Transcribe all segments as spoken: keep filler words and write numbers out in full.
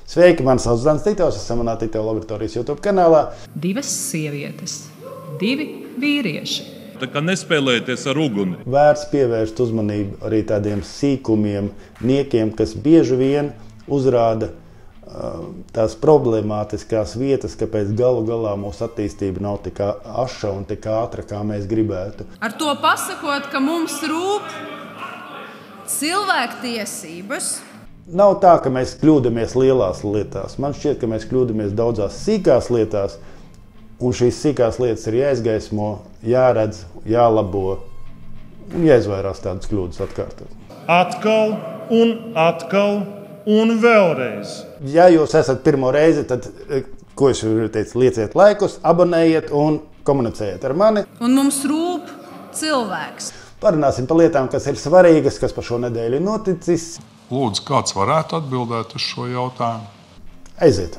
Sveiki, mani sauc Zants Titovs, esam manā Titova laboratorijas YouTube kanālā. Divas sievietes, divi vīrieši. Tā kā nespēlēties ar uguni. Vērts pievērst uzmanību arī tādiem sīkumiem, niekiem, kas bieži vien uzrāda uh, tās problemātiskās vietas, kāpēc galu galā mūsu attīstība nav tik aša un tik ātra, kā mēs gribētu. Ar to pasakot, ka mums rūp cilvēktiesības. Nav tā, ka mēs kļūdamies lielās lietās. Man šķiet, ka mēs kļūdamies daudzās sīkās lietās, un šīs sīkās lietas ir jāizgaismo, jāredz, jālabo un jāizvairās tādas kļūdas atkārtot. Atkal un atkal un vēlreiz. Ja jūs esat pirmo reizi, tad, ko es jau teicu, lieciet laikus, abonējiet un komunicējiet ar mani. Un mums rūp cilvēks. Parunāsim par lietām, kas ir svarīgas, kas pa šo nedēļu ir noticis. Lūdzu, kāds varētu atbildēt uz šo jautājumu? Aiziet!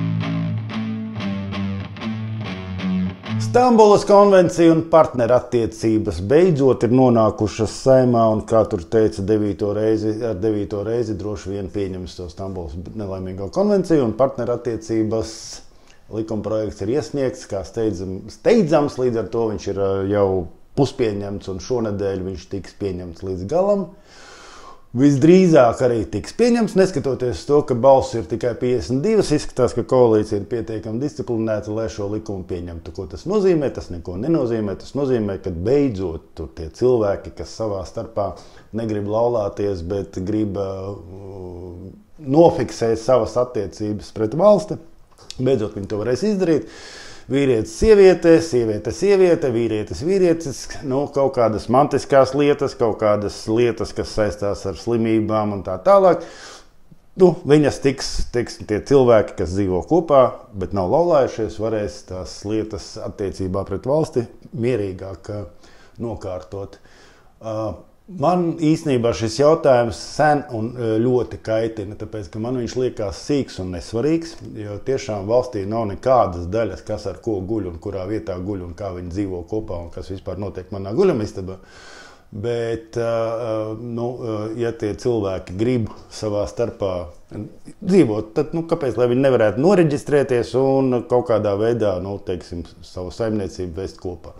Stambulas konvencija un partnerattiecības beidzot ir nonākušas Saeimā un, kā tur teica, devīto reizi, ar devīto reizi droši vien pieņems to Stambulas nelaimīgo konvenciju un partnerattiecības likumprojekts ir iesniegts, kā steidzam, steidzams, līdz ar to viņš ir jau puspieņemts un šonedēļ viņš tiks pieņemts līdz galam. Visdrīzāk arī tiks pieņemts, neskatoties to, ka balss ir tikai piecdesmit divas, izskatās, ka koalīcija ir pietiekami disciplinēta, lai šo likumu pieņemtu. Ko tas nozīmē? Tas neko nenozīmē. Tas nozīmē, ka beidzot tur tie cilvēki, kas savā starpā negrib laulāties, bet grib uh, nofiksēt savas attiecības pret valsti, beidzot viņi to varēs izdarīt. Vīrietis, sieviete, sieviete, sieviete, vīrietis, vīrietis, nu, kaut kādas mantiskās lietas, kaut kādas lietas, kas saistās ar slimībām un tā tālāk. Nu, viņas tiks, tiks, tie cilvēki, kas dzīvo kopā, bet nav laulājušies, varēs tās lietas attiecībā pret valsti mierīgāk nokārtot. Uh, Man īstenībā šis jautājums sen un ļoti kaitina, tāpēc, ka man viņš liekas sīks un nesvarīgs, jo tiešām valstī nav nekādas daļas, kas ar ko guļ un kurā vietā guļ un kā viņi dzīvo kopā un kas vispār notiek manā guļamistabā. Bet, nu, ja tie cilvēki grib savā starpā dzīvot, tad, nu, kāpēc, lai viņi nevarētu noreģistrēties un kaut kādā veidā, nu, teiksim, savu saimniecību vest kopā.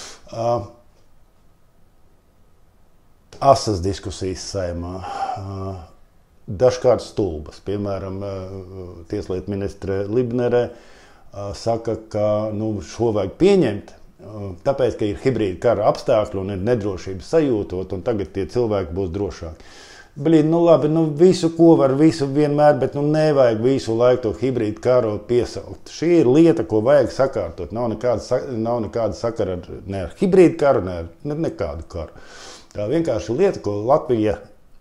Asas diskusijas Saeimā, dažkārt stulbas. Piemēram, tieslietu ministre Libnere saka, ka nu, šo vajag pieņemt, tāpēc, ka ir hibrīda kara apstākļi un ir nedrošības sajūtot, un tagad tie cilvēki būs drošāki. Blīd, nu labi, nu visu, ko var, visu vienmēr, bet nu nevajag visu laiku to hibrīdu karu piesaukt. Šī ir lieta, ko vajag sakārtot. Nav nekāda, nav nekāda sakara ar, ne ar hibrīdu karu, ne ar ne, nekādu karu. Tā vienkārši lieta, ko Latvija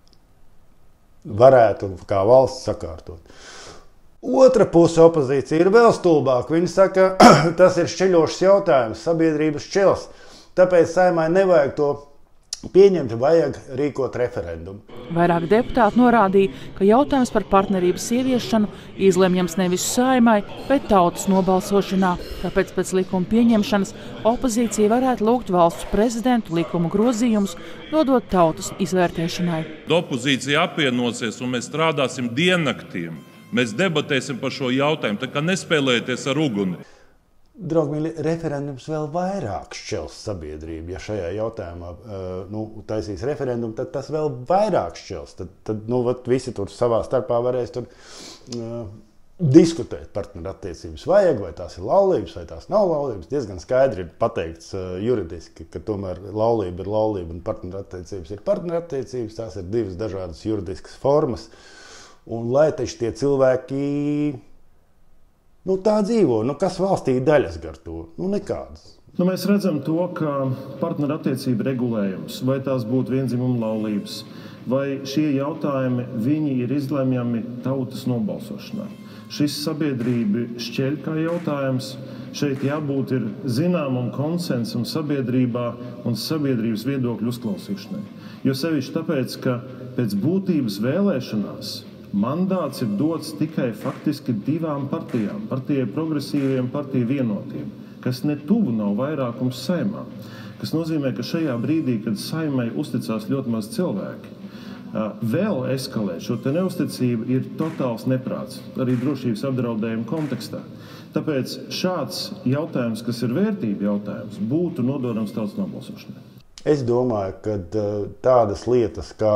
varētu kā valsts sakārtot. Otra puse opozīcija ir vēl stulbāka. Viņi saka, tas ir šķeļošs jautājums, sabiedrības šķels. Tāpēc Saeimai nevajag to pieņemt, vajag rīkot referendumu. Vairāk deputāti norādīja, ka jautājums par partnerības ieviešanu izlemjams nevis Saeimai, bet tautas nobalsošanā. Tāpēc pēc likuma pieņemšanas opozīcija varētu lūgt valsts prezidentu likumu grozījumus, dodot tautas izvērtēšanai. Opozīcija apvienosies un mēs strādāsim diennaktīm. Mēs debatēsim par šo jautājumu, tā kā nespēlēties ar uguni. Draugi mīļi, referendums vēl vairāk šķels sabiedrību. Ja šajā jautājumā nu, taisīs referendumu, tad tas vēl vairāk šķels. Tad, tad nu, vat, visi tur savā starpā varēs tur, uh, diskutēt partnerattiecības vajag, vai tās ir laulības, vai tās nav laulības. Diezgan skaidri ir pateikts uh, juridiski, ka tomēr laulība ir laulība un partnerattiecības ir partnerattiecības. Tās ir divas dažādas juridiskas formas. Un lai taču tie cilvēki... Nu, tā dzīvo. Nu, kas valstī daļas gar to? Nu, nekādas. Nu, mēs redzam to, ka partnerattiecība regulējums, vai tās būtu vienzimuma laulības, vai šie jautājumi viņi ir izlemjami tautas nobalsošanā. Šis sabiedrība šķeļ kā jautājums. Šeit jābūt ir zināmam konsensam sabiedrībā un sabiedrības viedokļu uzklausīšanai. Jo sevišķi tāpēc, ka pēc būtības vēlēšanās mandāts ir dots tikai faktiski divām partijām, partijai progresīviem, partijai vienotiem, kas ne tuvu nav vairākums Saeimā. Kas nozīmē, ka šajā brīdī, kad Saeimai uzticās ļoti maz cilvēki, vēl eskalēt šo te neusticību ir totāls neprāts, arī drošības apdraudējuma kontekstā. Tāpēc šāds jautājums, kas ir vērtība jautājums, būtu nododams tautas nobalsošanai. Es domāju, ka tādas lietas kā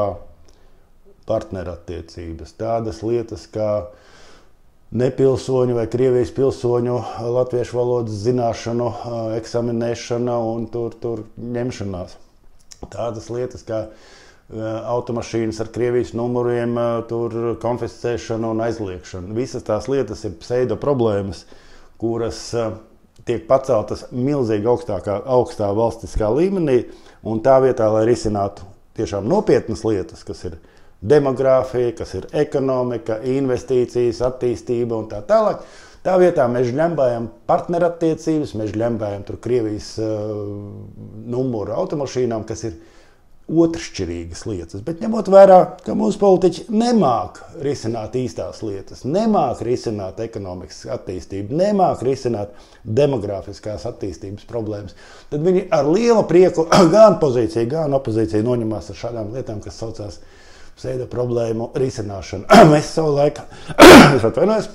partnerattiecības, tādas lietas kā nepilsoņu vai Krievijas pilsoņu latviešu valodas zināšanu, eksaminēšana un tur, tur ņemšanās. Tādas lietas kā automašīnas ar Krievijas numuriem, tur konfiscēšana un aizliekšana. Visas tās lietas ir pseido problēmas, kuras tiek paceltas milzīgi augstākā, augstā valstiskā līmenī, un tā vietā, lai risinātu tiešām nopietnas lietas, kas ir demogrāfija, kas ir ekonomika, investīcijas, attīstība un tā tālāk, tā vietā mēs ļembājam partnerattiecības, mēs ļembājam tur Krievijas uh, numuru automašīnām, kas ir otršķirīgas lietas, bet ņemot vērā, ka mūsu politiķi nemāk risināt īstās lietas, nemāk risināt ekonomikas attīstību, nemāk risināt demografiskās attīstības problēmas, tad viņi ar lielu prieku gan pozīcija, gan opozīcija noņemās ar šādām lietām, kas saucās pseido problēmu risināšanu. Mēs savu laiku, es atvainojos,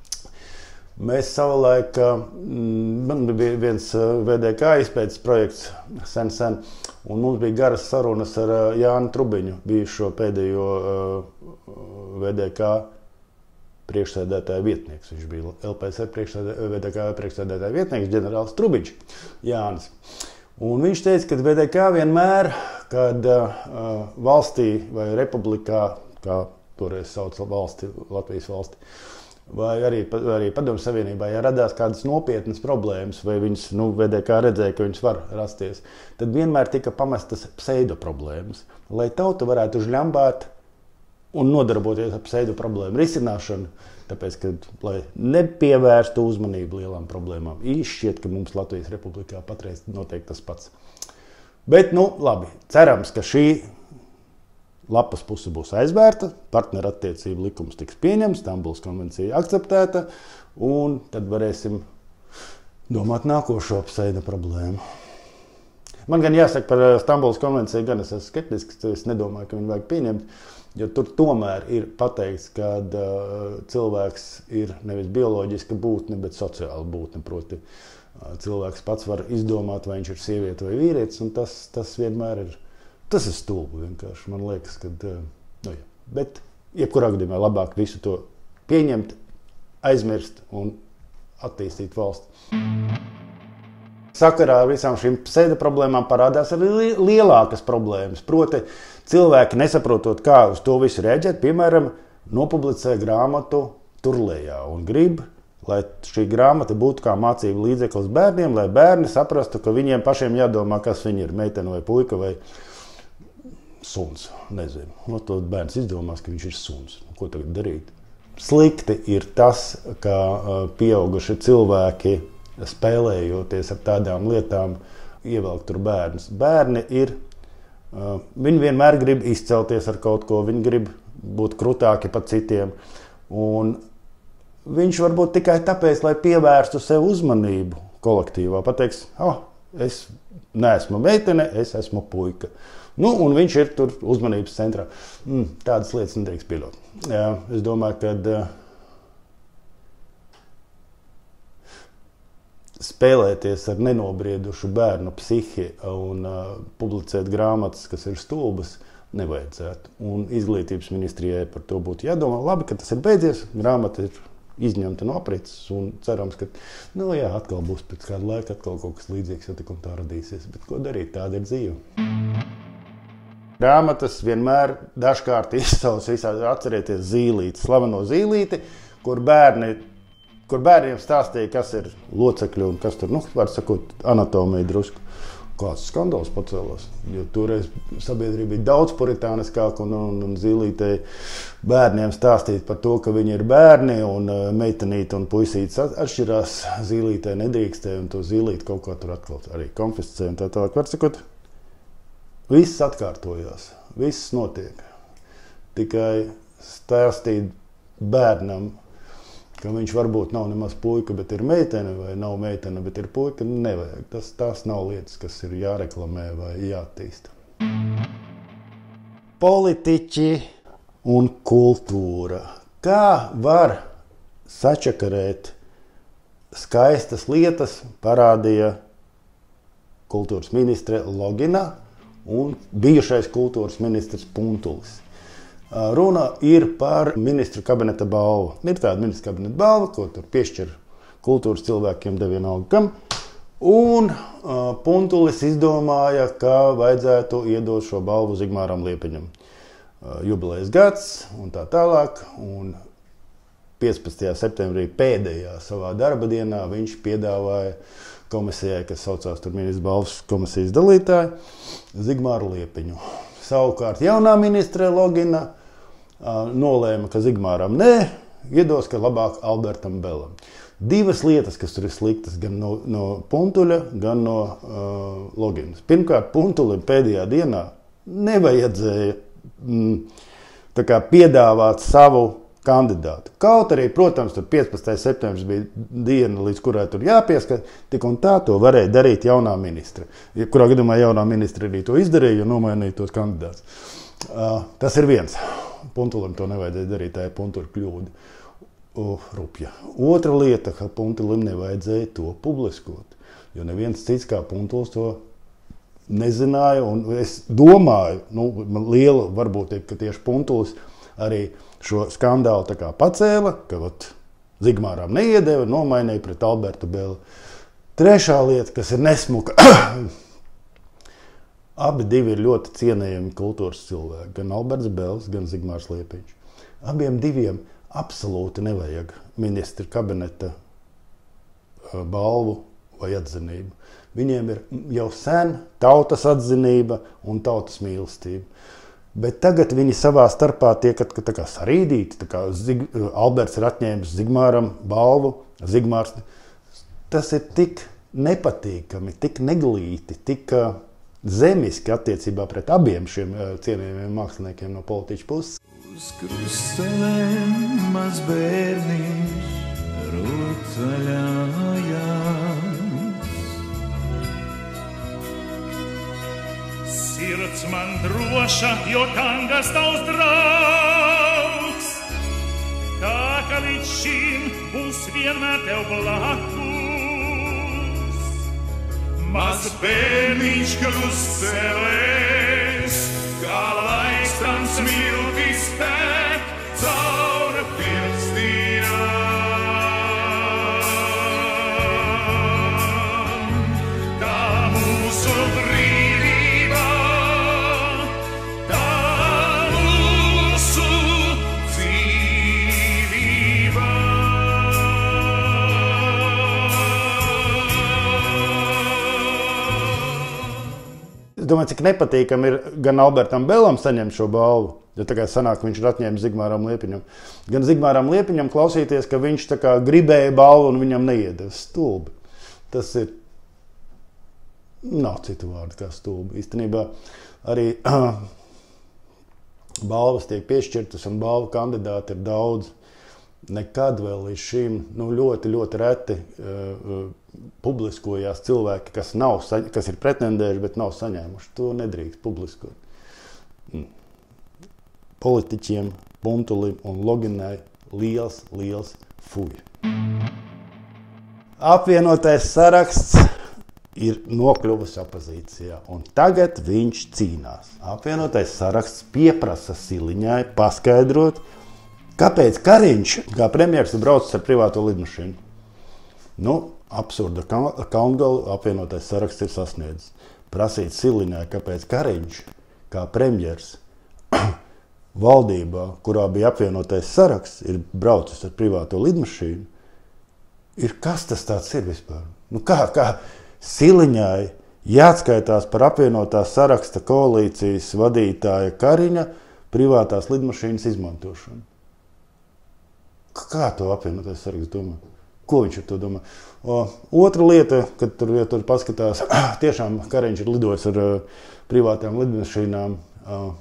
Mēs savulaik, man bija viens V D K izpētes projekts sen, sen, un mums bija garas sarunas ar Jānu Trubiņu, bijušo pēdējo V D K priekšsēdētāja vietnieks. Viņš bija L P S R V D K priekšsēdētāja vietnieks, ģenerālis Trubiņš, Jānis. Un viņš teica, ka V D K vienmēr, kad valstī vai republikā, kā toreiz sauc valsti, Latvijas valsti, vai arī, arī Padomju Savienībā, ja radās kādas nopietnas problēmas, vai viņas, nu, V D K redzēja, ka viņas var rasties, tad vienmēr tika pamestas pseido problēmas, lai tauta varētu žļambāt un nodarboties ar pseido problēmu risināšanu, tāpēc, ka, lai nepievērstu uzmanību lielām problēmām. Īšķiet, ka mums Latvijas Republikā patreiz notiek tas pats. Bet, nu, labi, cerams, ka šī lapas puse būs aizvērta, partnerattiecību likums tiks pieņemts, Stambulas konvencija akceptēta, un tad varēsim domāt nākošo pseido problēmu. Man gan jāsaka par Stambulas konvenciju, gan es esmu skeptisks, es nedomāju, ka viņu vajag pieņemt, jo tur tomēr ir pateikts, ka uh, cilvēks ir nevis bioloģiska būtne, bet sociāla būtne, proti uh, cilvēks pats var izdomāt, vai viņš ir sieviete vai vīrietis, un tas, tas vienmēr ir. Tas ir stulbi vienkārši, man liekas, ka, nu jā, bet jebkurā gadījumā labāk visu to pieņemt, aizmirst un attīstīt valsti. Sakarā ar visām šīm pseido problēmām parādās arī lielākas problēmas, proti cilvēki nesaprotot, kā uz to visu reaģēt, piemēram, nopublicē grāmatu Turlējā un grib, lai šī grāmata būtu kā mācību līdzeklis bērniem, lai bērni saprastu, ka viņiem pašiem jādomā, kas viņi ir, meitene vai puika vai suns, nezinu. No to bērns izdomās, ka viņš ir suns. Ko tagad darīt? Slikti ir tas, ka pieauguši cilvēki, spēlējoties ar tādām lietām, ievelk tur bērnus. Bērni ir, viņi vienmēr grib izcelties ar kaut ko, viņi grib būt krutāki par citiem. Un viņš varbūt tikai tāpēc, lai pievērstu sev uzmanību kolektīvā, pateiks, oh, es neesmu meitene, es esmu puika. Nu, un viņš ir tur uzmanības centrā. Mm, tādas lietas nedrīkst pieļaut. Jā, es domāju, ka uh, spēlēties ar nenobriedušu bērnu psihi un uh, publicēt grāmatas, kas ir stulbas, nevajadzētu. Un izglītības ministrijai par to būtu jādomā. Labi, ka tas ir beidzies, grāmata ir izņemta no aprits un cerams, ka, nu jā, atkal būs pēc kāda laika, atkal kaut kas līdzīgs, ja tik un tā radīsies. Bet ko darīt? Tāda ir dzīve. Grāmatas vienmēr dažkārt izsauc visādi, atcerieties Zīlīti, slaveno Zīlīti, kur bērni, kur bērniem stāstīja, kas ir locekļi un kas tur, nu, var sakot, anatomija drusku. Kāds skandāls pacēlās, jo toreiz sabiedrība bija daudz puritāniskāka un, un, un Zīlītei bērniem stāstīt par to, ka viņi ir bērni un uh, meitenīte un puisītes atšķirās. Zīlītei nedrīkstēja un to Zīlīti kaut kā tur atkal arī konfiscēja un tā tālāk. Var sakot, viss atkārtojās, viss notiek. Tikai stāstīt bērnam, ka viņš varbūt nav nemaz puika, bet ir meitene, vai nav meitene, bet ir puika, nevajag. Tas, tās nav lietas, kas ir jāreklamē vai jāattīsta. Politiķi un kultūra. Kā var sačakarēt skaistas lietas, parādīja kultūras ministre Logina un bijušais kultūras ministrs Puntulis. Runa ir par ministru kabineta balvu. Ir tāda ministru kabineta balva, ko tur piešķir kultūras cilvēkiem devienalga kam. Un uh, Puntulis izdomāja, ka vajadzētu iedot šo balvu Zigmāram Liepiņam. Uh, jubilejas gads un tā tālāk. Un piecpadsmitajā septembrī pēdējā savā darba dienā viņš piedāvāja komisijai, kas saucās tur ministra balvas komisijas dalītāji, Zigmāru Liepiņu. Savukārt jaunā ministre Logina uh, nolēma, ka Zigmāram nē, iedos, ka labāk Albertam Belam. Divas lietas, kas tur ir sliktas, gan no, no Puntuļa, gan no uh, Loginas. Pirmkārt, Puntulim pēdējā dienā nevajadzēja mm, tā kā piedāvāt savu kandidātu. Kaut arī, protams, tur piecpadsmitais septembris bija diena, līdz kurai tur jāpieskat, tik un tā to varēja darīt jaunā ministra. Kurā gadījumā jaunā ministra arī to izdarīja, jo nomainīja tos kandidātus. Uh, tas ir viens. Puntulim to nevajadzēja darīt, tā ir Puntuļa kļūda. Rupja. Otra lieta, ka Puntulim nevajadzēja to publiskot, jo neviens cits kā Puntulis to nezināja, un es domāju, nu, man liela varbūtība, ka tieši Puntulis arī šo skandālu tā kā pacēla, ka vat, Zigmāram neiedeva, nomainīja pret Albertu Beli. Trešā lieta, kas ir nesmuka, abi divi ir ļoti cienējami kultūras cilvēki, gan Alberts Belis, gan Zigmārs Liepiņš. Abiem diviem absolūti nevajag ministra kabineta balvu vai atzinību. Viņiem ir jau sen tautas atzinība un tautas mīlestība. Bet tagad viņi savā starpā tiek tā kā sarīdīti. Tā kā Zig, Alberts ir atņēmis Zigmāram balvu. Zigmārs, tas ir tik nepatīkami, tik neglīti, tik zemiski attiecībā pret abiem šiem cienījumiem māksliniekiem no politiķu puses. Uz krustelēm maz bērniņš rotaļājās. Sirds man droša, jo tangas tavs draugs, tā ka līdz šim būs vienmēr tev blakus. Maz bērniņš krustelēs, kā laiks tam smiltis tek caur pirkstījām. Tā mūsu brīvība, tā mūsu dzīvība. Es domāju, cik nepatīkam ir gan Albertam Belam saņemt šo balvu, jo tā kā sanāk, viņš ir atņēmis Zigmāram Liepiņam. Gan Zigmāram Liepiņam klausīties, ka viņš tā kā gribēja balvu un viņam neiedevis. Stulbi. Tas ir, nav citu vārdu kā stulbi. Īstenībā arī balvas tiek piešķirtas un balvu kandidāti ir daudz. Nekad vēl līdz šim nu, ļoti, ļoti reti uh, publiskojās cilvēki, kas, nav, kas ir pretendējuši, bet nav saņēmuši. To nedrīkst publiskot. Mm. Politiķiem, Puntulim un Loginai liels, liels fuj. Apvienotais saraksts ir nokļuvusi opozīcijā, un tagad viņš cīnās. Apvienotais saraksts pieprasa Siliņai paskaidrot, kāpēc Kariņš, kā premjers, ir braucis ar privāto lidmašīnu. Nu, absurda kalngalu apvienotais saraksts ir sasniedzis. Prasīt Siliņai, kāpēc Kariņš, kā premjers, valdībā, kurā bija apvienotais saraksts, ir braucis ar privāto lidmašīnu, ir kas tas tāds ir vispār? Nu kā, kā Siliņai jāatskaitās par apvienotā saraksta koalīcijas vadītāja Kariņa privātās lidmašīnas izmantošanu? Kā to apvienotais saraksts domā? Ko viņš ar to domā? O, otra lieta, kad tur, ja tur paskatās, tiešām Kariņš ir lidojis ar uh, privātām lidmašīnām. Uh,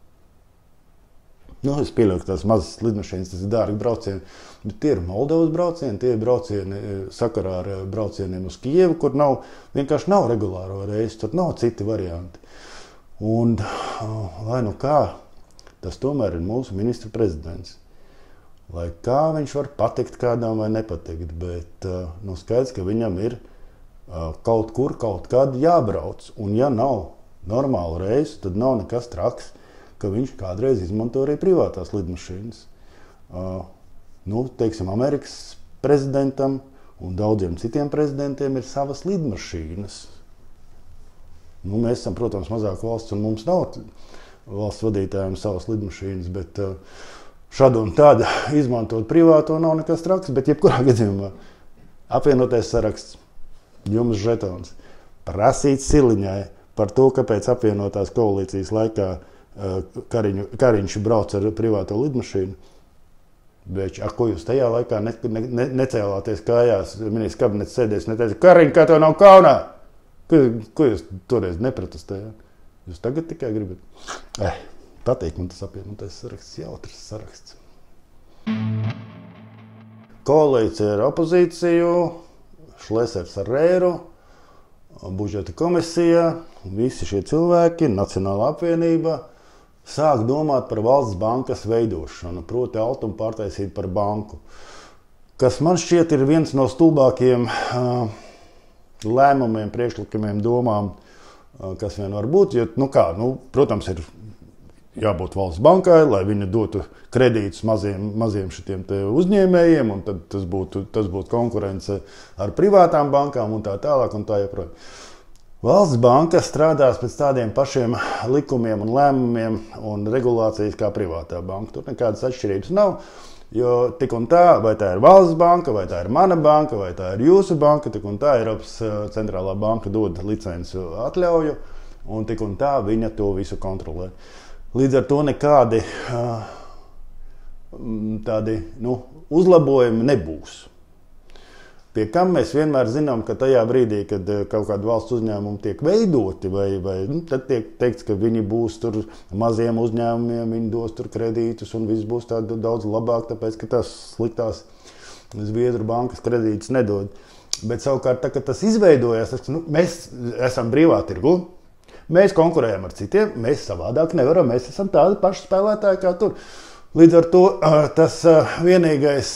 nu, es pieļauju, ka tās mazas lidmašīnas, tas ir dārgi braucieni, bet tie ir Moldovas braucieni, tie ir braucieni sakarā ar braucieniem uz Kijevu, kur nav, vienkārši nav regulāro reizi, tur nav citi varianti. Un, uh, lai nu kā, tas tomēr ir mūsu ministra prezidents. Lai kā viņš var patikt kādam vai nepatikt, bet nu, skaidrs, ka viņam ir uh, kaut kur, kaut kad jābrauc. Un ja nav normāla reize, tad nav nekas traks, ka viņš kādreiz izmanto arī privātās lidmašīnas. Uh, nu, teiksim, Amerikas prezidentam un daudziem citiem prezidentiem ir savas lidmašīnas. Nu, mēs esam, protams, mazāk valsts, un mums nav valsts vadītājiem savas lidmašīnas, bet uh, šādu un tādu izmantot privāto nav nekas traks, bet jebkurā gadījumā apvienotais saraksts, jums žetons, prasīt Siliņai par to, kāpēc apvienotās koalīcijas laikā uh, Kariņu, Kariņš brauc ar privāto lidmašīnu. Bet, ar ko jūs tajā laikā ne, ne, necēlāties kājās, ministrs kabinets sēdēs un neteica, Kariņ, kā tev nav kaunā? Ko, ko jūs toreiz neprotestējāt? Jūs tagad tikai gribat? Eh, patīk man tas apvienotais saraksts, jautrs saraksts. Koalīcija ar opozīciju, Šlesers ar Reiru, budžeta komisija, visi šie cilvēki, Nacionālā apvienība, sāk domāt par valsts bankas veidošanu, proti Altumu pārtaisīt par banku, kas man šķiet ir viens no stulbākajiem uh, lēmumiem, priekšlikumiem, domām, uh, kas vien var būt. Jo, nu kā, nu, protams, ir jābūt valsts bankai, lai viņa dotu kredītus maziem, maziem šitiem te uzņēmējiem, un tad tas būtu, tas būtu konkurence ar privātām bankām un tā tālāk un tā joprojām. Valsts banka strādās pēc tādiem pašiem likumiem un lēmumiem un regulācijas kā privātā banka. Tur nekādas atšķirības nav, jo tik un tā, vai tā ir valsts banka, vai tā ir mana banka, vai tā ir jūsu banka, tik un tā Eiropas centrālā banka dod licenci atļauju, un tik un tā viņa to visu kontrolē. Līdz ar to nekādi tādi, nu, uzlabojumi nebūs. Pie kam mēs vienmēr zinām, ka tajā brīdī, kad kaut kāda valsts uzņēmuma tiek veidoti, vai, vai, nu, tad tiek teikts, ka viņi būs tur maziem uzņēmumiem, viņi dos tur kredītus un viss būs tāda daudz labāk, tāpēc, ka tās sliktās Zviedru bankas kredītus nedod. Bet savukārt, tā, kad tas izveidojās, tas, nu, mēs esam brīvā tirgu, mēs konkurējam ar citiem, mēs savādāk nevaram, mēs esam tādi paši spēlētāji kā tur. Līdz ar to tas vienīgais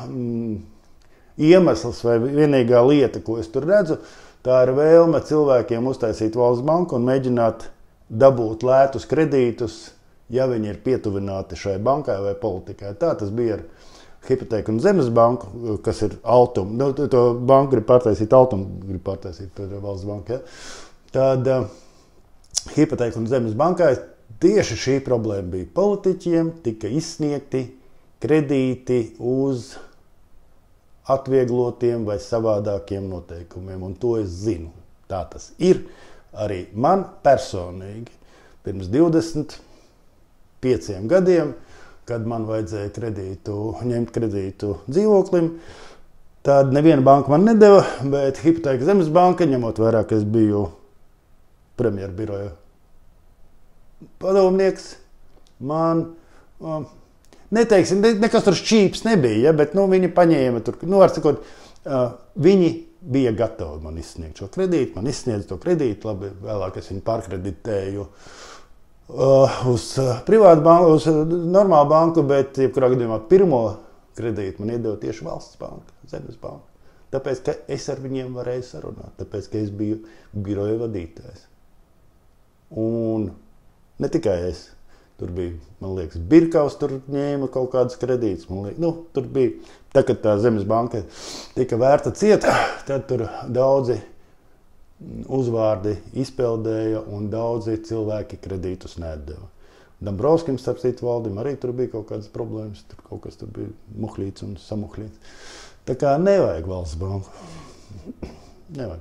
iemesls vai vienīgā lieta, ko es tur redzu, tā ir vēlme cilvēkiem uztaisīt valsts banku un mēģināt dabūt lētus kredītus, ja viņi ir pietuvināti šai bankai vai politikai. Tā tas bija ar Hipotēku un Zemes banku, kas ir Altum. Nu, to banku grib pārtaisīt Altum, grib pārtaisīt valsts banku. Ja? Tad uh, Hipotēku un Zemes bankai tieši šī problēma bija. Politiķiem tika izsniegti kredīti uz atvieglotiem vai savādākiem noteikumiem, un to es zinu. Tā tas ir arī man personīgi. Pirms divdesmit pieciem gadiem, kad man vajadzēja kredītu, ņemt kredītu dzīvoklim, tad neviena banka man nedeva, bet Hipotēka Zemes banka, ņemot vērā, ka es biju premjerbiroja padomnieks, man... Um, Neteiksim, nekas tur šķīps nebija, ja, bet nu, viņi paņēma tur, nu, var sakot, uh, viņi bija gatavi man izsniegt šo kredītu, man izsniedz to kredītu, labi, vēlāk es viņu pārkreditēju uh, uz uh, privātu banku, uz uh, normālu banku, bet, jebkurā gadījumā, pirmo kredītu man iedeva tieši valsts banka, Zemes banka. Tāpēc, ka es ar viņiem varēju sarunāt, tāpēc, ka es biju biroja vadītājs. Un ne tikai es. Tur bija, man liekas, Birkaus tur ņēma kaut kādas kredītas. Man liekas, nu, tur bija, tā, kad tā Zemes banka tika vērta cieta, tad tur daudzi uzvārdi izpeldēja un daudzi cilvēki kredītus neatdeva. Dombrovskim, starp citu valdim, arī tur bija kaut kādas problēmas, tur kaut kas tur bija muhlīts un samuhlīts. Tā kā nevajag valsts banku. Nevajag.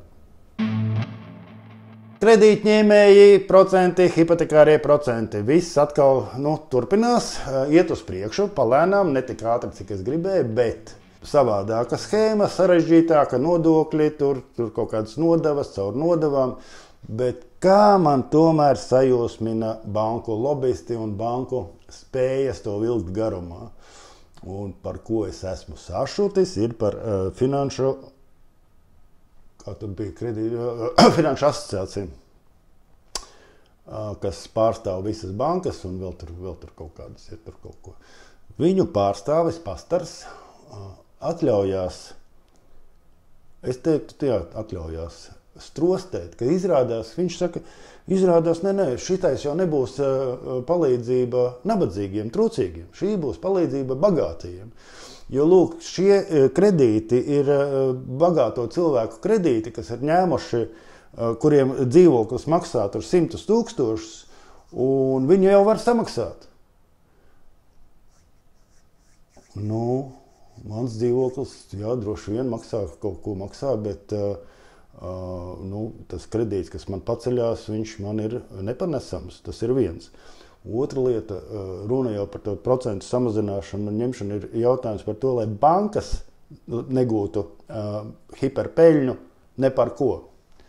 Kredītņēmēji, procenti, hipotekārie procenti. Viss atkal nu, turpinās, iet uz priekšu, palēnām, ne tik ātri, cik es gribēju, bet savādāka schēma, sarežģītāka nodokļi, tur, tur kaut kādas nodevas, caur nodevām. Bet kā man tomēr sajūsmina banku lobbyisti un banku spējas to vilkt garumā. Un par ko es esmu sašutis, ir par uh, finanšu kā tur bija kredīta, finanšu asociācija. kas pārstāv visas bankas un vēl tur, vēl tur kaut kādas, ja tur kaut ko. Viņu pārstāvis pastars atļaujās, es teiktu, jā, atļaujās strostēt, ka izrādās, viņš saka, izrādās, ne, ne, šitais jau nebūs palīdzība nabadzīgiem, trūcīgiem, šī būs palīdzība bagātajiem. Jo, lūk, šie kredīti ir bagāto cilvēku kredīti, kas ir ņēmuši, kuriem dzīvoklis maksā tur simtus tūkstošus, un viņi jau var samaksāt. Nu, mans dzīvoklis, jā, droši vien maksā, kaut ko maksā, bet uh, nu, tas kredīts, kas man paceļās, viņš man ir nepanesams, tas ir viens. Otra lieta, runa jau par to procentu samazināšanu un ņemšanu, ir jautājums par to, lai bankas negūtu uh, hiperpeļņu ne par ko.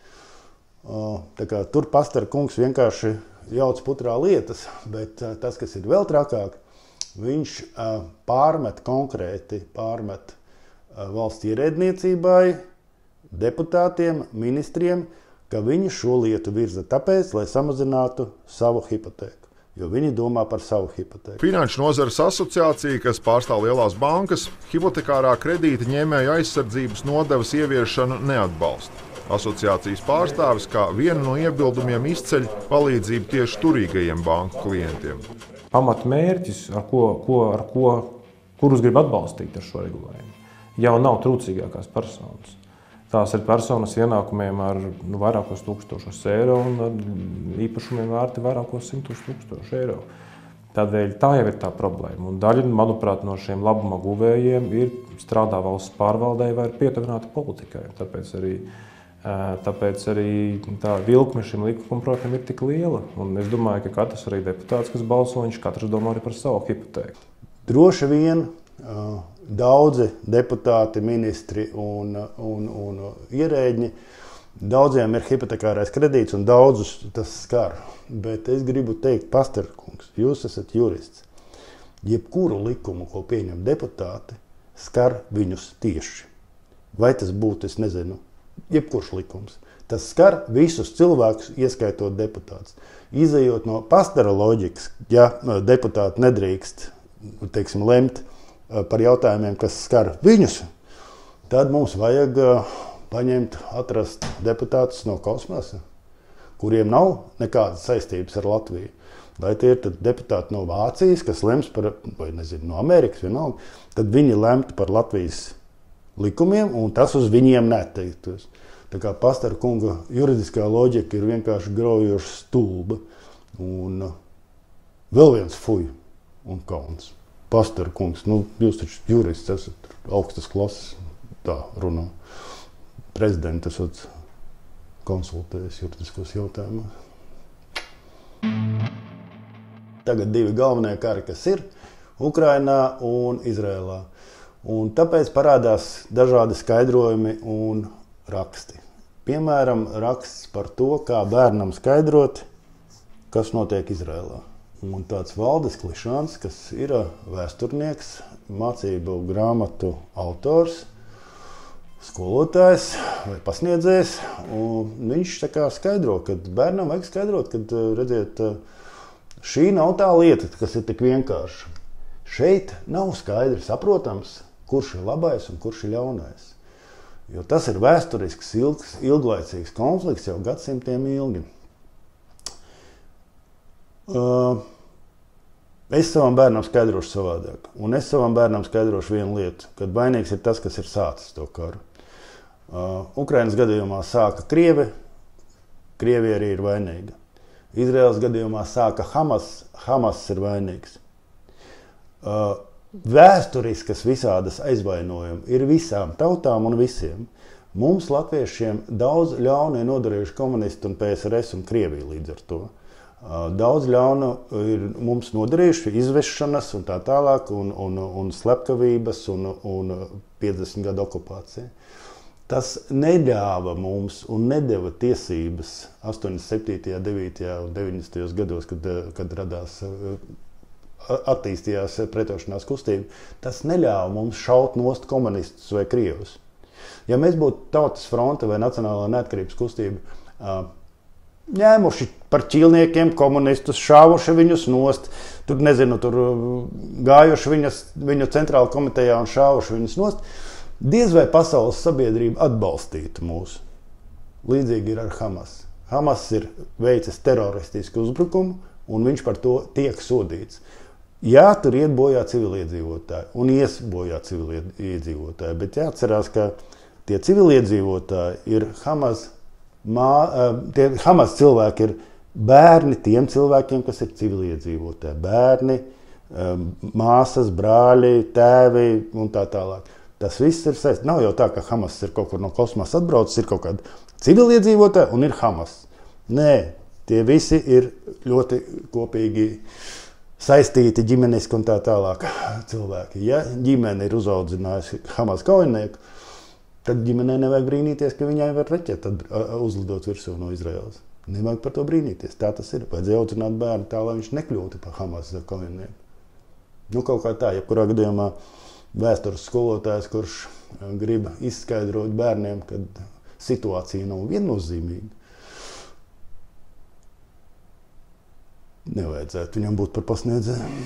Uh, tā kā tur Pastara kungs vienkārši jauc putrā lietas, bet uh, tas, kas ir vēl trakāk, viņš uh, pārmet konkrēti, pārmet uh, valsts ierēdniecībai, deputātiem, ministriem, ka viņi šo lietu virza tāpēc, lai samazinātu savu hipotēku, jo viņi domā par savu hipotēku. Finanšu nozares asociācija, kas pārstāv lielās bankas, hipotekārā kredīta ņēmēju aizsardzības nodevas ieviešanu neatbalsta. Asociācijas pārstāvis kā vienu no iebildumiem izceļ palīdzību tieši turīgajiem banku klientiem. Pamatmērķis, ar ko, ko, ar ko, kurus grib atbalstīt ar šo regulējumu, jau nav trūcīgākās personas. Tās ir personas ienākumiem ar nu, vairākos tūkstošos eiro un ar īpašumiem vērti vairākos simtus tūkstošu eiro. Tādēļ tā jau ir tā problēma. Un daļa, manuprāt, no šiem labuma guvējiem ir strādā valsts pārvaldē vai ir pietuvināti politikai. Tāpēc arī Tāpēc arī tā vilkme šim likumam, protams, ir tik liela. Un es domāju, ka katrs arī deputāts, kas balso, viņš katrs domā arī par savu hipotēku. Droši vien daudzi deputāti, ministri un, un, un ierēģi, daudziem ir hipotekārais kredīts un daudzus tas skar. Bet es gribu teikt, Pastara kungs, jūs esat jurists. Jebkuru likumu, ko pieņem deputāti, skar viņus tieši. Vai tas būtu, es nezinu, jebkurš likums. Tas skar visus cilvēkus, ieskaitot deputātus. Izejot no Pastara loģikas, ja deputāti nedrīkst, teiksim, lemt par jautājumiem, kas skar viņus, tad mums vajag paņemt, atrast deputātus no kosmosa, kuriem nav nekādas saistības ar Latviju. Vai tie ir deputāti no Vācijas, kas lems par, vai nezinu, no Amerikas vienalga, tad viņi lemtu par Latvijas likumiem, un tas uz viņiem neteiktos. Tā kā Pastara kunga juridiskā loģika ir vienkārši graujoša stulba. Un uh, vēl viens fuj un kauns. Pastara kungs, nu, jūs taču jurists esat augstas klases, tā runā. Prezidents esat konsultējis juridiskos jautājumus. Tagad divi galvenie kari, kas ir Ukrainā un Izrēlā. Un tāpēc parādās dažādi skaidrojumi un raksti. Piemēram, raksts par to, kā bērnam skaidrot, kas notiek Izrēlā. Un tāds Valdis Klišāns, kas ir vēsturnieks, mācību grāmatu autors, skolotājs vai pasniedzējs, un viņš tā kā skaidro, ka bērnam vajag skaidrot, ka, redziet, šī nav tā lieta, kas ir tik vienkārša. Šeit nav skaidri saprotams, kurš ir labais un kurš ir ļaunais. Jo tas ir vēsturisks, ilgs, ilglaicīgs konflikts jau gadsimtiem ilgi. Uh, es savam bērnam skaidrošu savādāk. Un es savam bērnam skaidrošu vienu lietu, kad vainīgs ir tas, kas ir sācis to karu. Uh, Ukrainas gadījumā sāka Krievi, Krievija arī ir vainīga. Izraēlas gadījumā sāka Hamas, Hamas ir vainīgs. Uh, Vēsturiskas visādas aizvainojumi ir visām tautām un visiem. Mums, latviešiem, daudz ļaunu ir nodarījuši komunisti un P S R S un Krievija līdz ar to. Daudz ļaunu ir mums nodarījuši izvešanas un tā tālāk, un, un, un slepkavības un, un piecdesmit gadu okupācija. Tas neļāva mums un nedeva tiesības astoņdesmit septītajā, devītajā un deviņdesmitajos gados, kad, kad radās attīstījās pretošanās kustība, tas neļāva mums šaut nost komunistus vai krievus. Ja mēs būtu Tautas fronte vai Nacionālā neatkarības kustība, ņēmuši par ķīlniekiem komunistus, šāvuši viņus nost, tur, nezinu, tur gājuši viņas, viņu centrāla komitejā un šāvuši viņus nost, diez vai pasaules sabiedrība atbalstītu mūs. Līdzīgi ir ar Hamas. Hamas ir veicis teroristisku uzbrukumu, un viņš par to tiek sodīts. Jā, tur iet bojā civiliedzīvotāji, un ies bojā civiliedzīvotāji, bet jāatcerās, ka tie civiliedzīvotāji ir Hamas, mā, tie Hamas cilvēki ir bērni tiem cilvēkiem, kas ir civiliedzīvotāji. Bērni, māsas, brāļi, tēvi un tā tālāk. Tas viss ir saistīts. Nav jau tā, ka Hamas ir kaut kur no kosmosa atbraucis, ir kaut kāda civiliedzīvotāji un ir Hamas. Nē, tie visi ir ļoti kopīgi saistīti ģimeniski un tā tālāk cilvēki. Ja ģimene ir uzaudzinājusi Hamas kaujinieku, tad ģimenei nevajag brīnīties, ka viņai var reķeti uzlidot virsū no Izraēlas. Nevajag par to brīnīties. Tā tas ir. Vajadzēja audzināt bērnu tā, lai viņš nekļūtu par Hamas kaujinieku. Nu, kaut kā tā, jebkurā gadījumā vēstures skolotājs, kurš grib izskaidrot bērniem, ka situācija nav viennozīmīga, nevajadzētu viņam būt par pasniedzēju.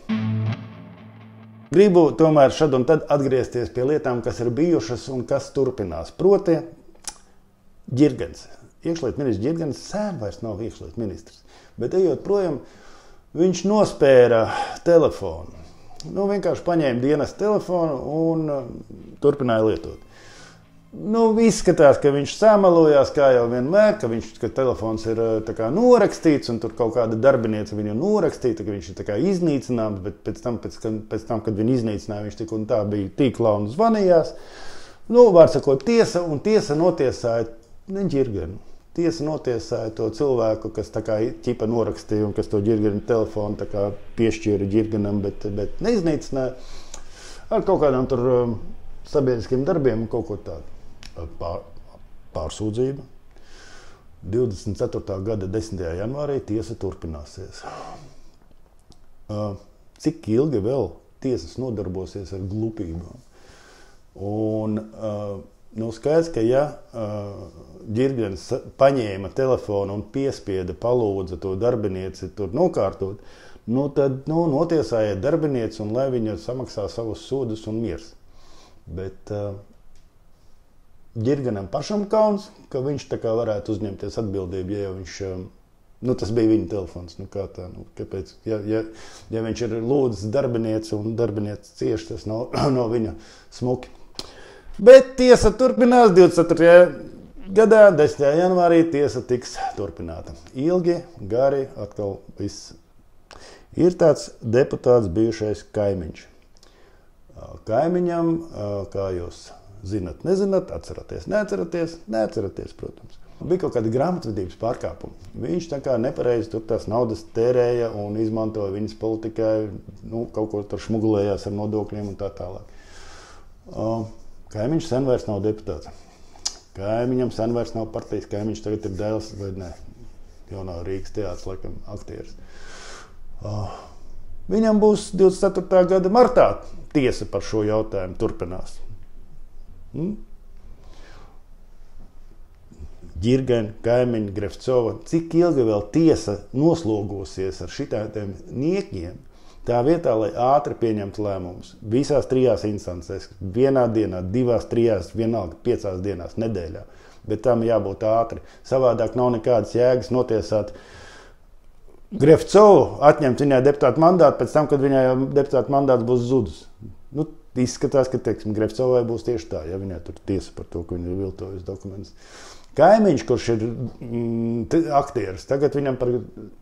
Gribu tomēr šad un tad atgriezties pie lietām, kas ir bijušas un kas turpinās. Proti, Ģirgens. Iekšlietu ministrs Ģirgens sen vairs nav iekšlietu ministrs. Bet ejot projām, viņš nospēra telefonu. Nu, vienkārši paņēma dienas telefonu un turpināja lietot. Nu, izskatās, ka viņš samalojās, kā jau vienmēr, ka, viņš, ka telefons ir tā kā norakstīts un tur kaut kāda darbiniece viņu norakstīta, ka viņš ir tā kā iznīcināms, bet pēc tam, pēc, pēc tam, kad viņu iznīcināja, viņš tik un tā bija tīklā un zvanījās. Nu, var sakot, tiesa un tiesa notiesāja ne Ģirgenu. Tiesa notiesāja to cilvēku, kas tā kā ķipa norakstīja un kas to Ģirgenu telefonu tā kā piešķīra Ģirgenam, bet, bet neiznīcināja ar kaut kādām tur sabiedriskiem darbiem un kaut ko tādu. Pār, pārsūdzība. divdesmit ceturtā gada desmitajā janvārī tiesa turpināsies. Cik ilgi vēl tiesas nodarbosies ar glupībām? Un nu, skaidrs, ka ja Ģirgens paņēma telefonu un piespieda, palūdza to darbinieci tur nokārtot, nu tad nu, notiesājiet darbinieci un lai viņa samaksā savus sodus un miers. Bet Ģirgenam pašam kauns, ka viņš tā kā varētu uzņemties atbildību, ja viņš, nu tas bija viņa telefons, nu kā tā, nu kāpēc, ja, ja, ja viņš ir lūdzis darbinieci un darbinieci cieši, tas nav, nav viņa smuki. Bet tiesa turpinās divdesmit ceturtajā gadā, desmitajā janvārī tiesa tiks turpināta. Ilgi, gari, atkal viss. Ir tāds deputāts bijušais Kaimiņš. Kaimiņam, kā jūs zinat, nezināt, atceraties, neatceraties, neatceraties, protams. Bija kaut kādi grāmatvedības pārkāpumi. Viņš tā kā nepareizi tur tās naudas tērēja un izmantoja viņas politikai, nu, kaut ko tur šmugulējās ar nodokļiem un tā tālāk. Kaimiņš sen vairs nav deputāts. Kaimiņam sen vairs nav partijas, Kaimiņš tagad ir dēls, vai ne, jaunā Rīgas teātris, laikam, aktieris. Viņam būs divdesmit ceturtā gada martā tiesa par šo jautājumu turpinās. Hmm? Ģirgeni, Kaimiņi, Grefcova, cik ilgi vēl tiesa noslogosies ar šitādiem niekiem, tā vietā, lai ātri pieņemtu lēmumus visās trijās instancēs, vienā dienā, divās, trijās, vienalga, piecās dienās, nedēļā, bet tam jābūt ātri. Savādāk nav nekādas jēgas notiesāt Grefcovu, atņemt viņai deputātu mandātu pēc tam, kad viņai deputātu mandāts būs zudus. Nu, izskatās, ka, teiksim, Grefcovai būs tieši tā, ja viņai tur tiesa par to, ka viņa ir viltojusi dokumentus. Kaimiņš, kurš ir mm, aktieris, tagad viņam par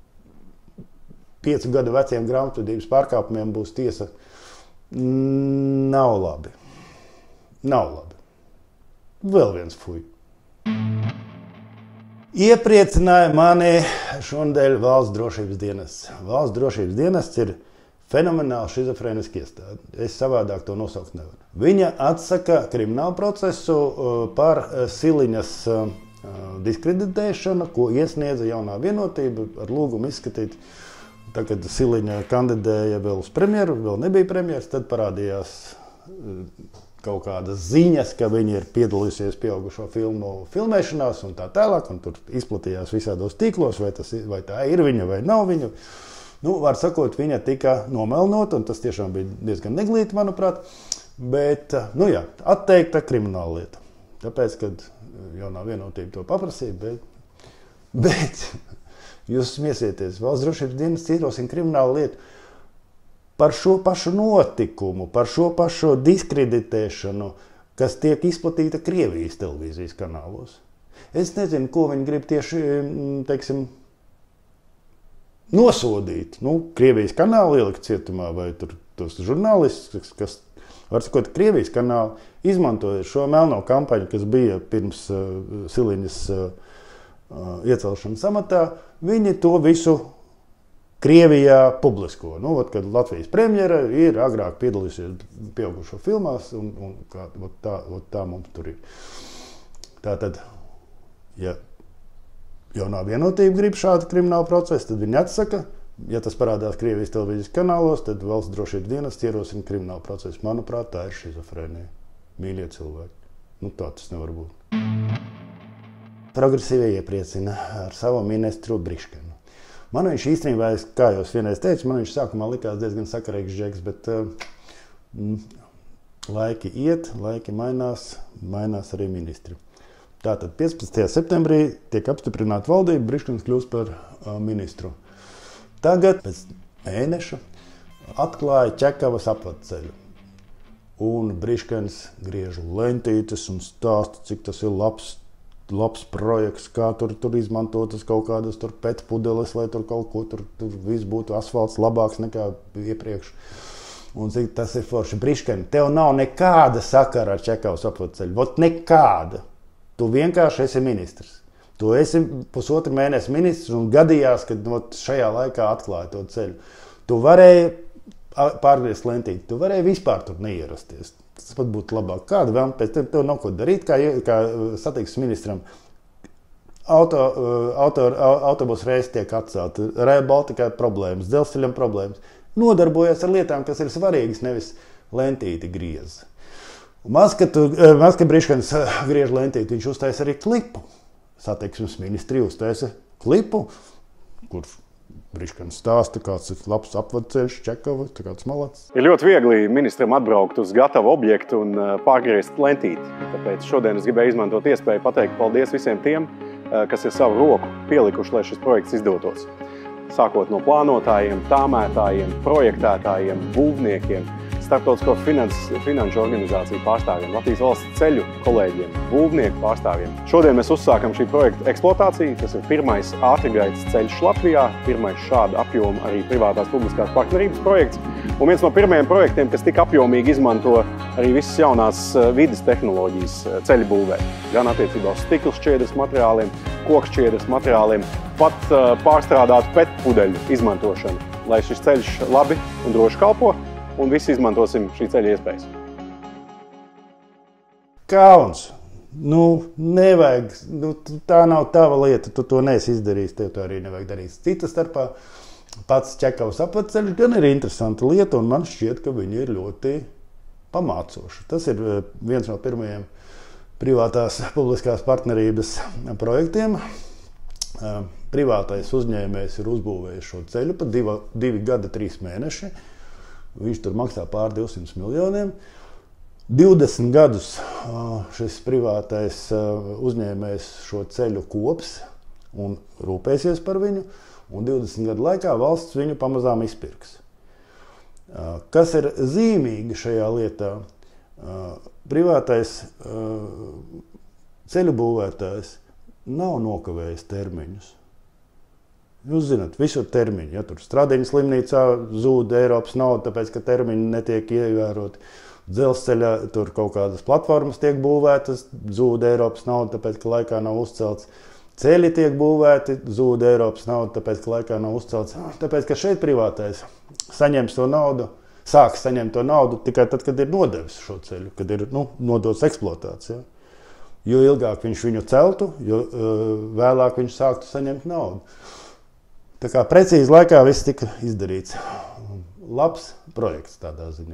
piecu gadu veciem grāmatvedības pārkāpumiem būs tiesa. Mm, nav labi. Nav labi. Vēl viens fuj. Iepriecināja mani šonadēļ Valsts drošības dienests. Valsts drošības dienests ir fenomenāli šizofrēniski iestāde. Es savādāk to nosaukt nevaru. Viņa atsaka kriminālu procesu par Siliņas diskreditēšanu, ko iesniedza jaunā vienotība ar lūgumu izskatīt. Tā, kad Siliņa kandidēja vēl uz premjeru, vēl nebija premjeras, tad parādījās kaut kādas ziņas, ka viņi ir piedalījušies pieaugušo filmu filmēšanās un tā tālāk, un tur izplatījās visādos tīklos, vai, tas, vai tā ir viņa vai nav viņa. Nu, var sakot, viņa tika nomelnota, un tas tiešām bija diezgan neglīti, manuprāt, bet, nu jā, atteikta krimināla lieta. Tāpēc, kad jaunā vienotība to paprasīja, bet, bet jūs smiesieties, valsts drošības dienas ierosina kriminālu lietu par šo pašu notikumu, par šo pašu diskreditēšanu, kas tiek izplatīta Krievijas televīzijas kanālos. Es nezinu, ko viņi grib tieši, teiksim, nosodīt. Nu, Krievijas kanāli ielikt cietumā vai tur tos žurnālistus, kas, var sakot, Krievijas kanāli izmantoja šo melno kampaņu, kas bija pirms uh, Siliņas uh, uh, iecelšanas amatā. Viņi to visu Krievijā publisko. Nu, ot, kad Latvijas premjera ir agrāk piedalījusies pieaugušo filmās, un, un kā, ot tā, ot tā mums tur ir. Tātad, ja jaunā vienotība grib šādu kriminālu procesu, tad viņi atsaka. Ja tas parādās Krievijas televīzijas kanālos, tad valsts drošības dienas ierosina kriminālu procesu. Manuprāt, tā ir šizofrēnija. Mīļie cilvēki. Nu, tā tas nevar būt. Progresīvie iepriecina ar savu ministru Briškenu. Man viņš īstenībā, kā jau es vienreiz teicu, man viņš sākumā likās diezgan sakarīgs džeks, bet uh, laiki iet, laiki mainās, mainās arī ministri. Tātad piecpadsmitajā septembrī tiek apstiprināta valdība, Briškens kļūst par uh, ministru. Tagad, pēc mēneša, atklāja Čekavas apvadceļu. Un Briškens griež lentītes un stāsta, cik tas ir labs, labs projekts, kā tur, tur izmantotas kaut kādas tur petpudeles, vai tur kaut ko, tur, tur viss būtu asfalts labāks nekā iepriekš. Un cik tas ir forši. Briškeni, tev nav nekāda sakara ar Čekavas apvadceļu. Vot nekāda. Tu vienkārši esi ministrs. Tu esi pusotru mēnesi ministrs un gadījās, kad no šajā laikā atklāja to ceļu. Tu varēji pārgriezt lentīti, tu varēji vispār tur neierasties. Tas pat būtu labāk. Kāda vēl pēc tev, tev nav ko darīt, kā, kā satiksmes ministram. Auto, auto, autobus reizes tiek atcelti, Rail Baltica problēmas, dzelzceļam problēmas. Nodarbojas ar lietām, kas ir svarīgas, nevis lentīti griez. Maz, ka, tu, maz, ka Briškens griež lentīti, viņš uztaisa arī klipu. Satiksmes ministri uztaisa klipu, kur Briškens stāsta, kāds ir labs apvadceļš, Čekava, kāds malacis. Ir ļoti viegli ministram atbraukt uz gatavu objektu un pārgriezt lentīti. Tāpēc šodien es gribēju izmantot iespēju pateikt paldies visiem tiem, kas ir savu roku pielikuši, lai šis projekts izdotos. Sākot no plānotājiem, tāmētājiem, projektētājiem, būvniekiem, starptautisko finans, finanšu organizāciju pārstāvjiem, Latvijas valsts ceļu kolēģiem, būvnieku pārstāvjiem. Šodien mēs uzsākam šī projekta eksploatāciju. Tas ir pirmais ātrgaitas ceļš Latvijā, pirmais šāda apjoma arī privātās publiskās partnerības projekts. Un viens no pirmajiem projektiem, kas tik apjomīgi izmanto arī visas jaunās vides tehnoloģijas ceļu būvē. Gan attiecībā uz stikla šķiedras materiāliem, koku šķiedras materiāliem, pat pārstrādātu petpudeļu izmantošanu, lai šis ceļš labi un droši kalpo. Un visi izmantosim šī ceļa iespējas. Kauns. Nu, nevajag. Nu, tā nav tava lieta. Tu to neesi izdarījis. Tev to arī nevajag darīt. Cita starpā pats Čekavas apvadceļš gan ir interesanta lieta, un man šķiet, ka viņi ir ļoti pamācoši. Tas ir viens no pirmajiem privātās publiskās partnerības projektiem. Privātais uzņēmējs ir uzbūvējis šo ceļu pa divi, divi gadi, trīs mēneši. Viņš tur maksā pār divsimt miljoniem. divdesmit gadus šis privātais uzņēmējs šo ceļu kops un rūpēsies par viņu, un divdesmit gadu laikā valsts viņu pamazām izpirks. Kas ir zīmīgi šajā lietā? Privātais ceļu būvētājs nav nokavējis termiņus. Jūs zināt, visur termiņi, ja tur Stradiņa slimnīcā zūd Eiropas nauda, tāpēc, ka termiņi netiek ievēroti. Dzelzceļā tur kaut kādas platformas tiek būvētas, zūd Eiropas nauda, tāpēc, ka laikā nav uzcelts. Ceļi tiek būvēti, zūd Eiropas nauda, tāpēc, ka laikā nav uzcelts. Tāpēc, ka šeit privātais saņems to naudu, sāks saņemt to naudu tikai tad, kad ir nodevis šo ceļu, kad ir nu, nodots eksploatācija. Jo ilgāk viņš viņu celtu, jo uh, vēlāk viņš sāktu saņemt naudu. Tā kā precīzi laikā viss tika izdarīts. Labs projekts tādā ziņā.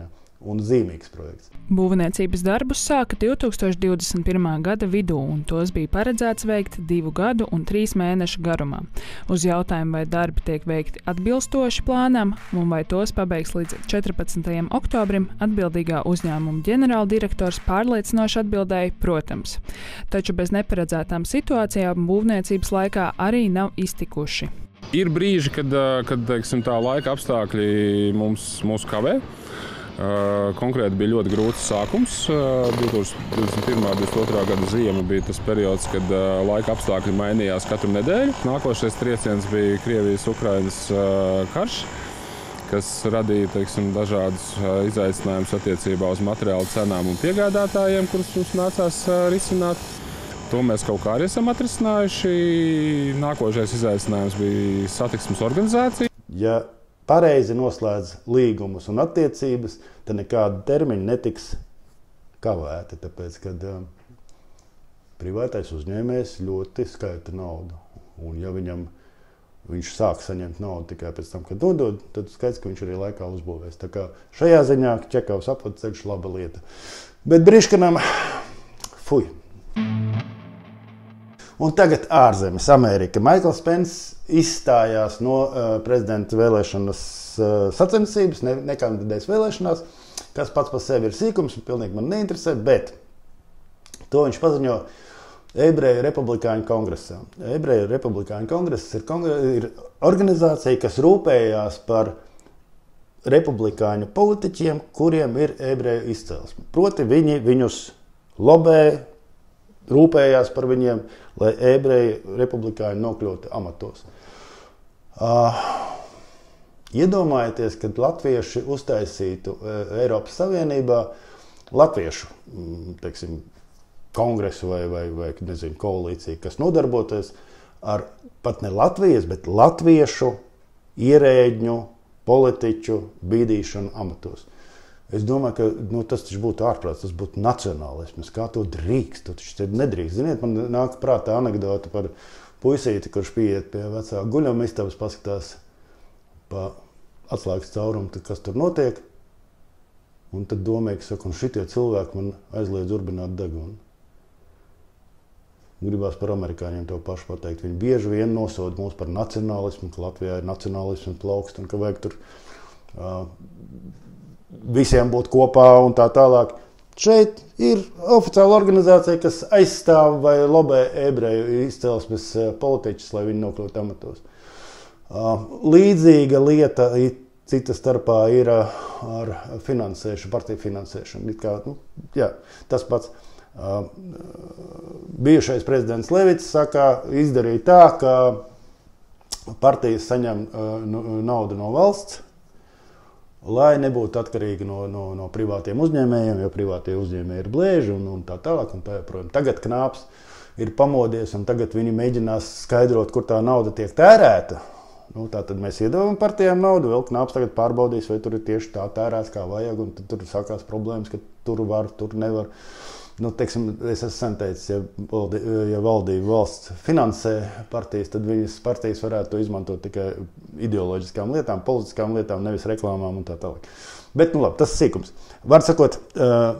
un zīmīgs projekts. Būvniecības darbus sāka divtūkstoš divdesmit pirmā gada vidū, un tos bija paredzēts veikt divu gadu un trīs mēnešu garumā. Uz jautājumu, vai darbi tiek veikti atbilstoši plānam un vai tos pabeigs līdz četrpadsmitajam oktobrim, atbildīgā uzņēmuma ģenerāldirektors pārliecinoši atbildēja, protams. Taču bez neparedzētām situācijām būvniecības laikā arī nav iztikuši. Ir brīži, kad, kad teiksim, tā laika apstākļi mums, mūs kavē. Uh, konkrēti bija ļoti grūts sākums. Uh, divtūkstoš divdesmit pirmā un divdesmit otrā gada ziema bija tas periods, kad uh, laika apstākļi mainījās katru nedēļu. Nākošais trieciens bija Krievijas-Ukrainas uh, karš, kas radīja teiksim, dažādus uh, izaicinājumus attiecībā uz materiālu cenām un piegādātājiem, kurus mums nācās uh, risināt. To mēs kaut kā arī esam atrisinājuši. Nākošais izaicinājums bija satiksmes organizācija. Ja pareizi noslēdz līgumus un attiecības, tad nekāda termiņa netiks kavēti, tāpēc, kad um, privātais uzņēmējs ļoti skaita naudu. Un ja viņam, viņš sāk saņemt naudu tikai pēc tam, kad dodod, tad skaidrs, ka viņš arī laikā uzbūvēs. Tā kā šajā ziņā Čekavas apvadceļš laba lieta. Bet Briškanam, fuj! Un tagad ārzemes, Amerika. Maikls Pence izstājās no uh, prezidenta vēlēšanas uh, sacensības, ne, nekandidēs vēlēšanās, kas pats par sevi ir sīkums, pilnīgi man neinteresē, bet to viņš paziņo Ebreju republikāņu kongresā. Ebreju republikāņu kongress ir, kongre, ir organizācija, kas rūpējās par republikāņu politiķiem, kuriem ir ebreju izcelsme. Proti viņi viņus lobē, rūpējās par viņiem, lai ebreji republikāņi nokļūtu amatos. Uh, iedomājieties, kad latvieši uztaisītu uh, Eiropas Savienībā latviešu teiksim, kongresu vai, vai, vai nezinu, koalīciju, kas nodarboties ar pat ne Latvijas, bet latviešu ierēģņu, politiķu bīdīšanu amatos. Es domāju, ka nu, tas taču būtu ārprāts, tas būtu nacionālisms. Kā to drīkst? To taču nedrīkst. Ziniet, man nāk prātā anekdota par puisīti, kurš pieiet pie vecā guļama istabas, paskatās pa atslēgas caurumu, tad kas tur notiek. Un tad domīgi saka, un šitie cilvēki man aizliedz urbināt degunu. Gribās par amerikāņiem to pašu pateikt. Viņi bieži vien nosoda mūs par nacionālismu, ka Latvijā ir nacionālismu plaukst un ka vajag tur uh, visiem būt kopā un tā tālāk. Šeit ir oficiāla organizācija, kas aizstāv vai lobē ebreju izcelsmes politiķus, lai viņi nokļūtu amatos. Līdzīga lieta cita starpā ir ar finansēšanu, partiju finansēšanu. Kā, nu, jā, tas pats bijušais prezidents Levits saka, izdarīja tā, ka partijas saņem naudu no valsts, lai nebūtu atkarīgi no, no, no privātiem uzņēmējiem, jo privātie uzņēmēji ir blēži un, un tā tālāk. Un tā joprojām. Tagad Knāps ir pamodies un tagad viņi mēģinās skaidrot, kur tā nauda tiek tērēta. Nu, tā tad mēs iedevam partijām naudu, vēl Knāps tagad pārbaudīs, vai tur ir tieši tā tērēts, kā vajag, un tad tur sākās problēmas, ka tur var, tur nevar. Nu, teiksim, es esmu sen teicis, ja, valdi, ja valdība valsts finansē partijas, tad viņas partijas varētu to izmantot tikai ideoloģiskām lietām, politiskām lietām, nevis reklāmām un tā tālāk. Bet, nu labi, tas ir sīkums. Var sakot, uh,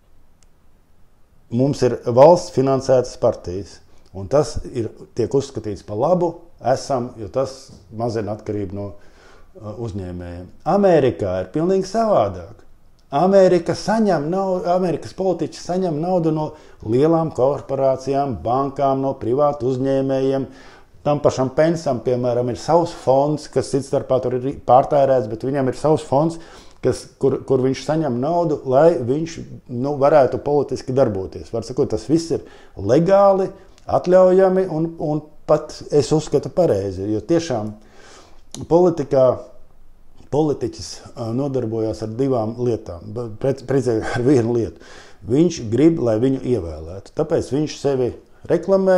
mums ir valsts finansētas partijas, un tas ir, tiek uzskatīts par labu, esam, jo tas mazina atkarību no uh, uzņēmējiem. Amerikā ir pilnīgi savādāk. Amerika saņem naudu, Amerikas politiķi saņem naudu no lielām korporācijām, bankām, no privātu uzņēmējiem. Tam pašam Pensam, piemēram, ir savs fonds, kas cits starpā tur ir pārtērēts, bet viņam ir savs fonds, kas, kur, kur viņš saņem naudu, lai viņš nu, varētu politiski darboties. Var sakot, tas viss ir legāli, atļaujami un, un pat es uzskatu pareizi, jo tiešām politikā politiķis nodarbojās ar divām lietām, precīzi ar vienu lietu. Viņš grib, lai viņu ievēlētu. Tāpēc viņš sevi reklamē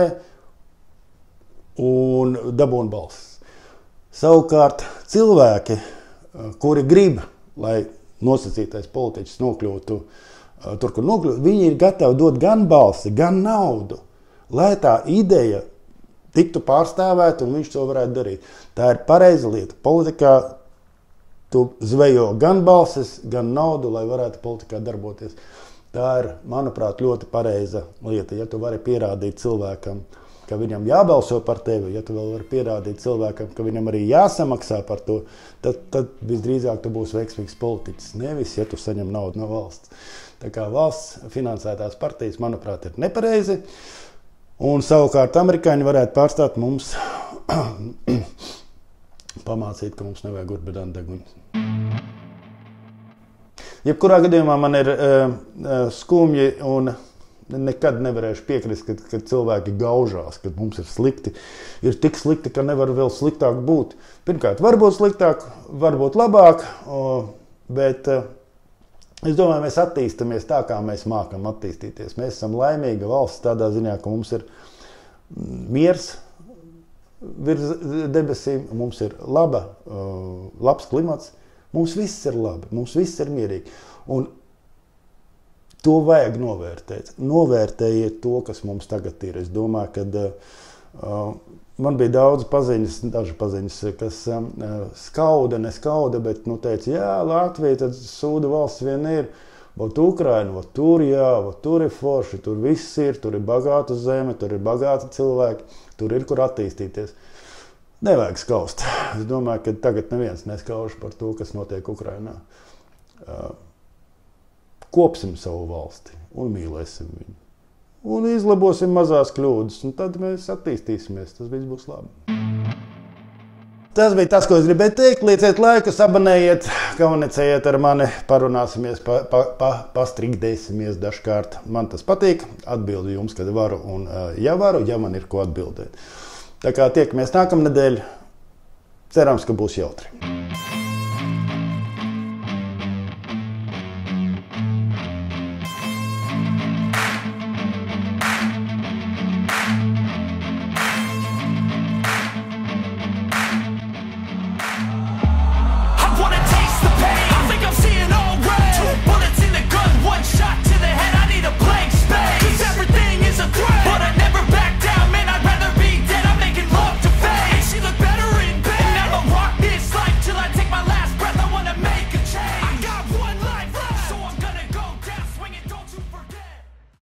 un dabūna balsis. Savukārt cilvēki, kuri grib, lai nosacītais politiķis nokļūtu tur, kur nokļūtu, viņi ir gatavi dot gan balsi, gan naudu, lai tā ideja tiktu pārstāvēta un viņš to varētu darīt. Tā ir pareiza lieta. Politikā tu zvejo gan balsis, gan naudu, lai varētu politikā darboties. Tā ir, manuprāt, ļoti pareiza lieta. Ja tu vari pierādīt cilvēkam, ka viņam jābalso par tevi, ja tu vēl vari pierādīt cilvēkam, ka viņam arī jāsamaksā par to, tad, tad visdrīzāk tu būsi veiksmīgs politiķis. Nevis, ja tu saņem naudu no valsts. Tā kā valsts finansētās partijas, manuprāt, ir nepareizi. Un savukārt amerikāņi varētu pārstāt mums pamācīt, ka mums nevajag urbidānu deguņus. Jebkurā gadījumā man ir uh, skumji un nekad nevarēšu piekrist, ka, ka cilvēki gaužās, ka mums ir slikti. Ir tik slikti, ka nevar vēl sliktāk būt. Pirmkārt, varbūt sliktāk, varbūt labāk, uh, bet uh, es domāju, mēs attīstamies tā, kā mēs mākam attīstīties. Mēs esam laimīga valsts tādā ziņā, ka mums ir miers virs debesīm, mums ir laba, uh, labs klimats. Mums viss ir labi, mums viss ir mierīgi. Un to vajag novērtēt. Novērtējiet to, kas mums tagad ir. Es domāju, ka uh, man bija daudz paziņas, daži paziņas, kas uh, skauda, neskauda, bet nu, teica, jā, Latvija, tad sūda valsts vien ir. Vot Ukraina, vot tur, jā, vot tur ir forši, tur viss ir, tur ir bagāta zeme, tur ir bagāti cilvēki, tur ir, kur attīstīties. Nevajag skaust. Es domāju, ka tagad neviens neskauž par to, kas notiek Ukrainā. Kopsim savu valsti un mīlēsim viņu. Un izlabosim mazās kļūdas, un tad mēs attīstīsimies. Tas viss būs labi. Tas bija tas, ko es gribēju teikt. Lieciet laikus, abonējiet, komunicējiet ar mani, parunāsimies, pa, pa, pa, pastrigdēsimies dažkārt. Man tas patīk, atbildu jums, kad varu, un ja varu, ja man ir ko atbildēt. Tā kā tiekamies nākamnedēļ, cerams, ka būs jautri.